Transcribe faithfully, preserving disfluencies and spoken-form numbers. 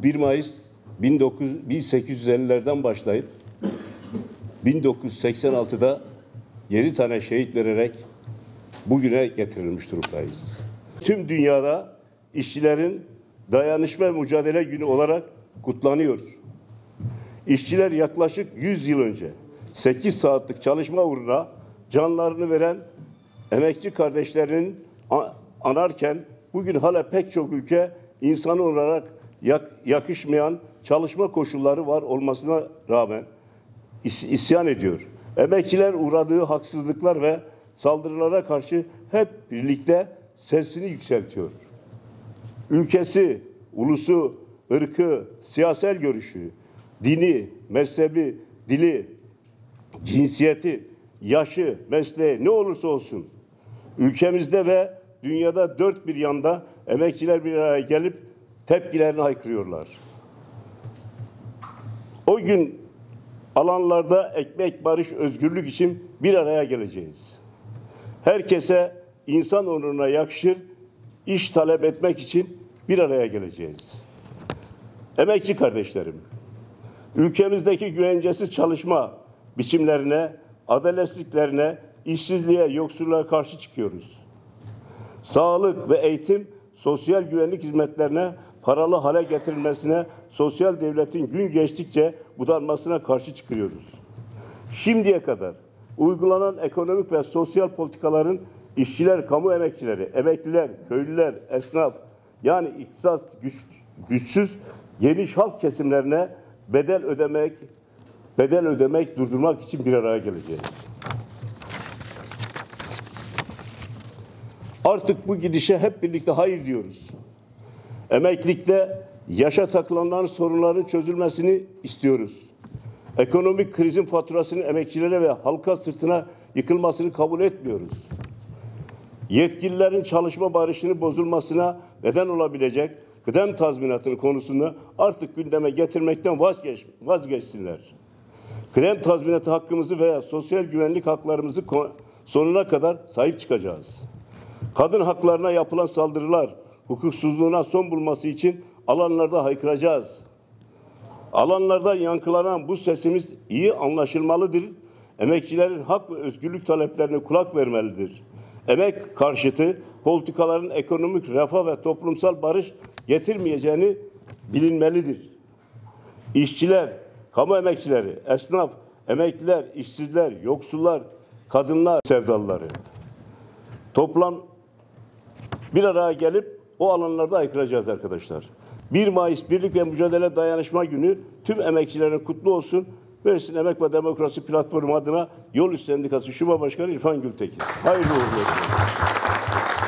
bir Mayıs bin sekiz yüz ellilerden başlayıp bin dokuz yüz seksen altıda yedi tane şehit vererek bugüne getirilmiş durumdayız. Tüm dünyada işçilerin dayanışma ve mücadele günü olarak kutlanıyor. İşçiler yaklaşık yüz yıl önce sekiz saatlik çalışma uğruna canlarını veren emekçi kardeşlerinin anarken bugün hala pek çok ülke insan olarak yak, yakışmayan çalışma koşulları var olmasına rağmen is, isyan ediyor. Emekçiler uğradığı haksızlıklar ve saldırılara karşı hep birlikte sesini yükseltiyor. Ülkesi, ulusu, ırkı, siyasal görüşü, dini, mezhebi, dili, cinsiyeti, yaşı, mesleği ne olursa olsun ülkemizde ve dünyada dört bir yanda emekçiler bir araya gelip tepkilerini haykırıyorlar. O gün alanlarda ekmek, barış, özgürlük için bir araya geleceğiz. Herkese insan onuruna yakışır iş talep etmek için bir araya geleceğiz. Emekçi kardeşlerim, ülkemizdeki güvencesiz çalışma biçimlerine, adaletsizliklerine, işsizliğe, yoksulluğa karşı çıkıyoruz. Sağlık ve eğitim, sosyal güvenlik hizmetlerine paralı hale getirilmesine, sosyal devletin gün geçtikçe budanmasına karşı çıkıyoruz. Şimdiye kadar uygulanan ekonomik ve sosyal politikaların işçiler, kamu emekçileri, emekliler, köylüler, esnaf yani iktisat güç, güçsüz geniş halk kesimlerine bedel ödemek, bedel ödemek, durdurmak için bir araya geleceğiz. Artık bu gidişe hep birlikte hayır diyoruz. Emeklilikte yaşa takılanların sorunların çözülmesini istiyoruz. Ekonomik krizin faturasının emekçilere ve halka sırtına yıkılmasını kabul etmiyoruz. Yetkililerin çalışma barışını bozulmasına neden olabilecek kıdem tazminatını konusunda artık gündeme getirmekten vazgeç, vazgeçsinler. Kıdem tazminatı hakkımızı veya sosyal güvenlik haklarımızı sonuna kadar sahip çıkacağız. Kadın haklarına yapılan saldırılar, hukuksuzluğuna son bulması için alanlarda haykıracağız. Alanlarda yankılanan bu sesimiz iyi anlaşılmalıdır. Emekçilerin hak ve özgürlük taleplerine kulak vermelidir. Emek karşıtı politikaların ekonomik refah ve toplumsal barış getirmeyeceğini bilinmelidir. İşçiler, kamu emekçileri, esnaf, emekliler, işsizler, yoksullar, kadınlar sevdalıları toplam bir araya gelip o alanlarda haykıracağız arkadaşlar. bir Mayıs Birlik ve Mücadele Dayanışma Günü tüm emekçilerin kutlu olsun. Mersin Emek ve Demokrasi Platformu adına Yol Üst Sendikası Şube Başkanı İrfan Gültekin. Hayırlı uğurlu olsun.